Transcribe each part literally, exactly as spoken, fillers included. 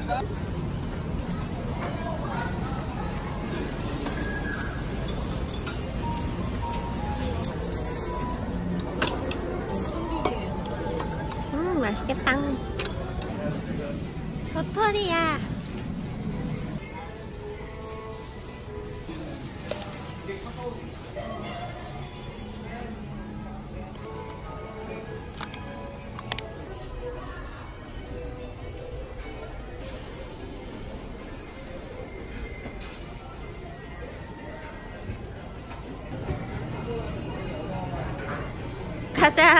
음, 맛있겠다. 도토리야. 가자.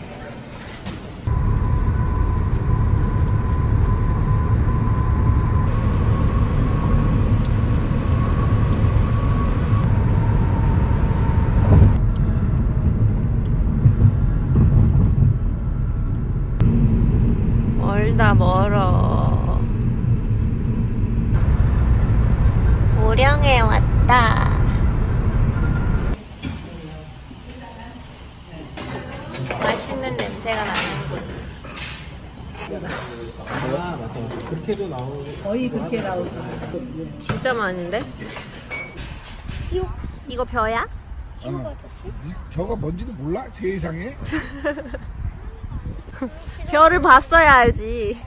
멀다 멀어. 오령에 왔다. 맛있는 냄새가 나는군. 아 맞다. 그렇게도 나오고 거의 그렇게 나오지. 진짜 많은데? 수육 이거 벼야? 수육 아저씨? 이 벼가 뭔지도 몰라? 세상에? 벼를 봤어야 알지.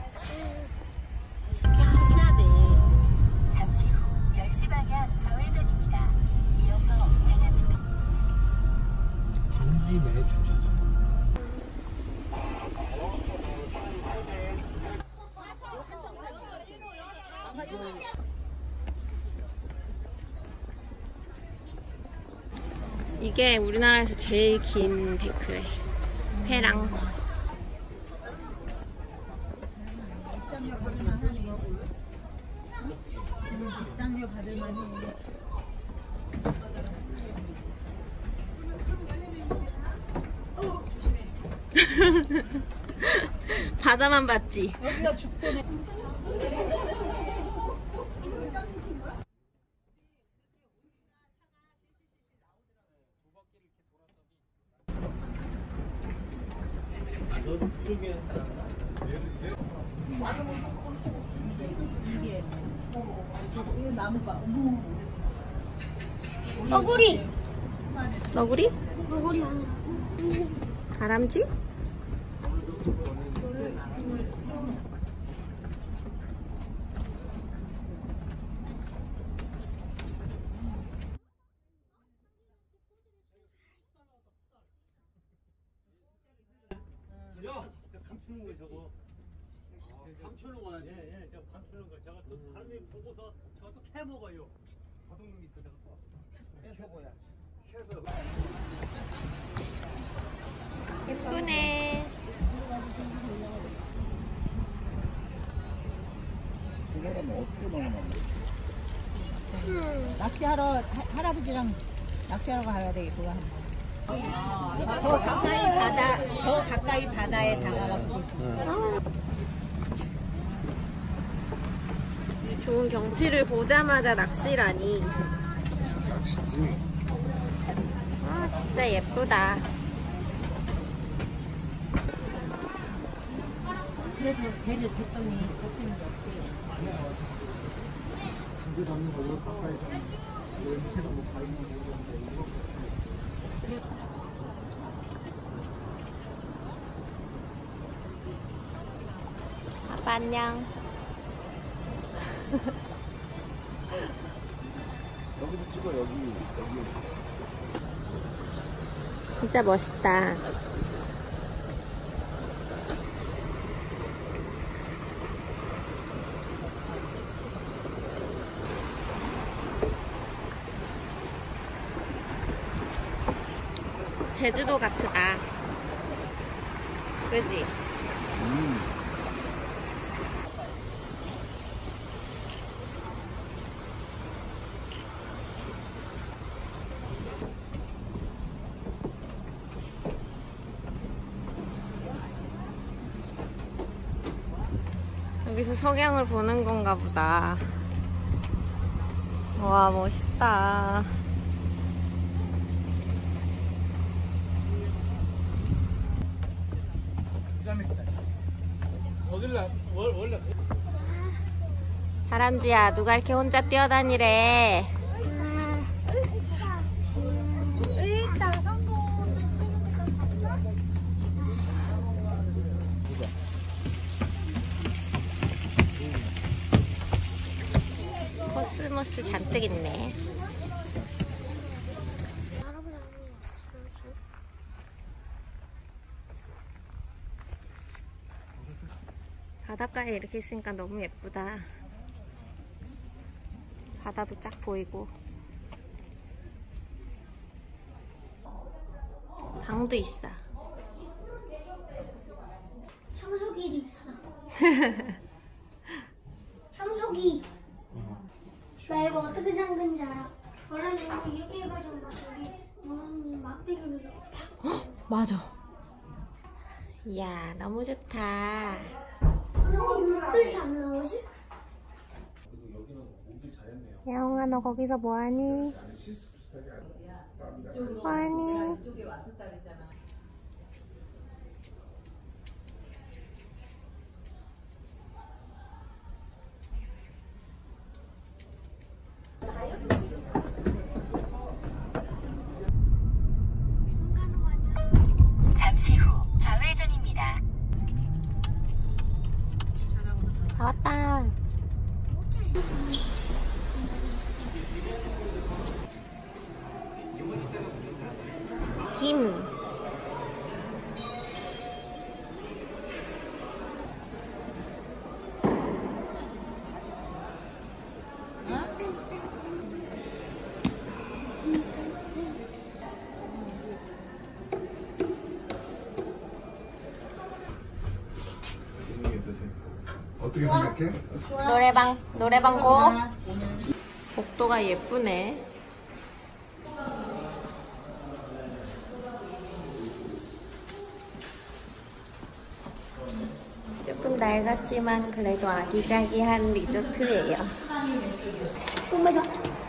잠시 후 열 시 방향 좌회전입니다. 이어서 칠십 미터. 단지 내 주차장. 이게 우리나라에서 제일 긴 데크래. 회랑. 입장료 받을 만해. 바다만 봤지. 여기가 죽도네. 이게 이게 나무가. 너구리. 너구리? 너구리 아니야. 다람쥐? 감추는 거 저거. 감추는 거 아니야? 예, 예, 저 감추는 거. 저거 또 다른 애 보고서 저거 또 캐 먹어요. 바둑놈이 있어, 저거 또. 캐서야지. 캐서. 예쁘네. 낚시하러 하, 할아버지랑 낚시하러 가야 되겠구나. 더 가까이 바다, 더 가까이 바다에 다가가서 볼 수 있어. 이 좋은 경치를 보자마자 낚시라니. 낚시지. 아, 진짜 예쁘다. 그래서 배를 댔더니 잡히는 게 없대요. 이거 잡는 걸로 가까이 잡는 거. 냄새가 뭐 가있는 거 모르겠는데 이거. 아빠 안녕. 여기도 찍어, 여기. 여기. 진짜 멋있다. 제주도 같다. 그지? 음. 여기서 석양을 보는 건가 보다. 와, 멋있다. 거길라 원래 다람쥐야, 누가 이렇게 혼자 뛰어다니래? 코스모스 잔뜩 있네. 바닷가에 이렇게 있으니까 너무 예쁘다. 바다도 쫙 보이고. 방도 있어. 청소기도 있어. 청소기. 나 이거 어떻게 잠근지 알아? 원래 이거 이렇게 해가지고 막 저기 음, 막대기로 팍. 맞아. 이야, 너무 좋다. 근데 왜 불빛이 안 나오지? 야옹아, 너 거기서 뭐하니? 뭐하니? 잠시 후 좌회전입니다. 다 왔다. 김. 어떻게 생각해? 노래방, 노래방 고. 복도가 예쁘네. 조금 낡았지만 그래도 아기자기한 리조트예요. 오마이갓.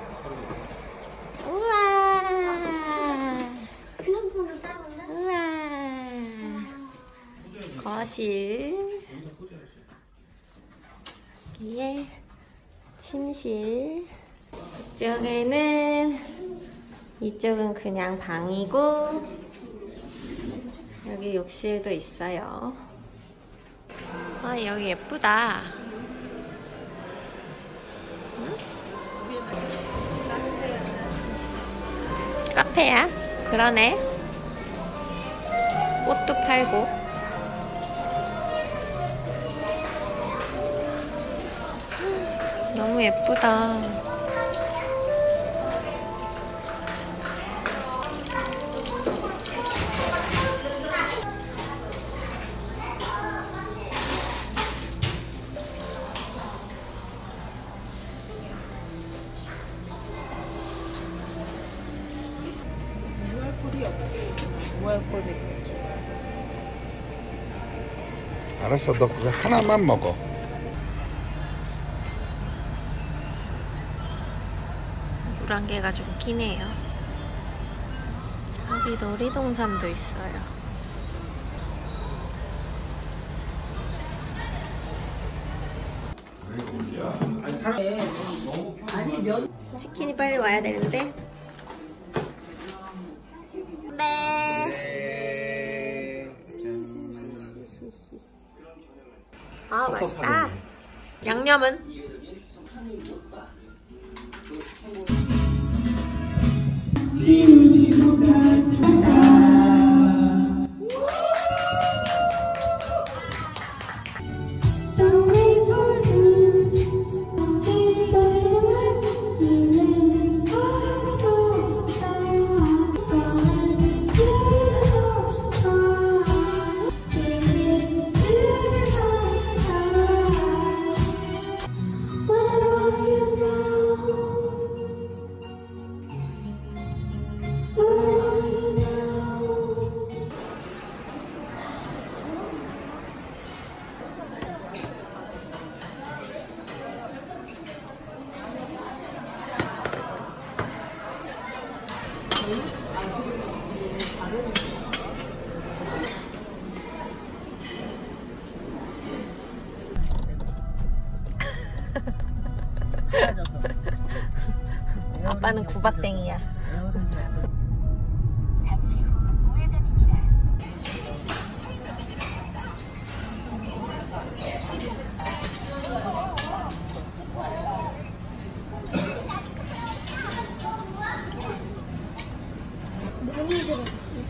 우와. 생각보다 작은데? 우와. 거실. 여기에 침실. 이쪽에는, 이쪽은 그냥 방이고, 여기 욕실도 있어요. 아, 여기 예쁘다. 응? 카페야? 그러네. 꽃도 팔고. 너무 예쁘다. 알았어, 너 그거 하나만 먹어. 물안개가 좀 기네요. 저기 놀이동산도 있어요. 치킨이 빨리 와야 되는데. 네. 아, 맛있다. 양념은? 사라져서. 아빠는 구박땡이야. 에어컨이 없어. 잠시 후 우회전입니다. 많이 들어.